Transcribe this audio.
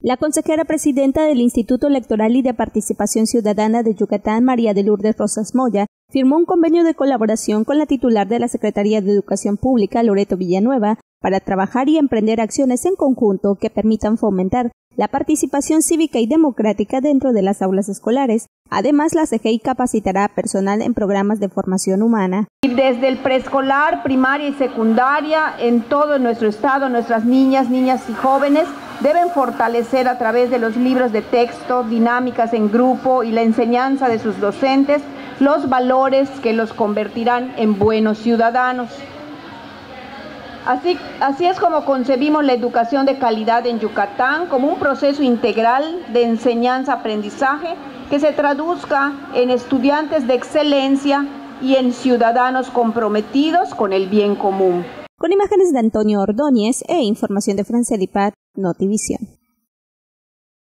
La consejera presidenta del Instituto Electoral y de Participación Ciudadana de Yucatán, María de Lourdes Rosas Moya, firmó un convenio de colaboración con la titular de la Secretaría de Educación Pública, Loreto Villanueva, para trabajar y emprender acciones en conjunto que permitan fomentar la participación cívica y democrática dentro de las aulas escolares. Además, la CGI capacitará a personal en programas de formación humana. Desde el preescolar, primaria y secundaria, en todo nuestro estado, nuestras niñas y jóvenes deben fortalecer a través de los libros de texto, dinámicas en grupo y la enseñanza de sus docentes los valores que los convertirán en buenos ciudadanos. Así es como concebimos la educación de calidad en Yucatán, como un proceso integral de enseñanza-aprendizaje que se traduzca en estudiantes de excelencia y en ciudadanos comprometidos con el bien común. Con imágenes de Antonio Ordóñez e información de Francia Dipat, Notivisión.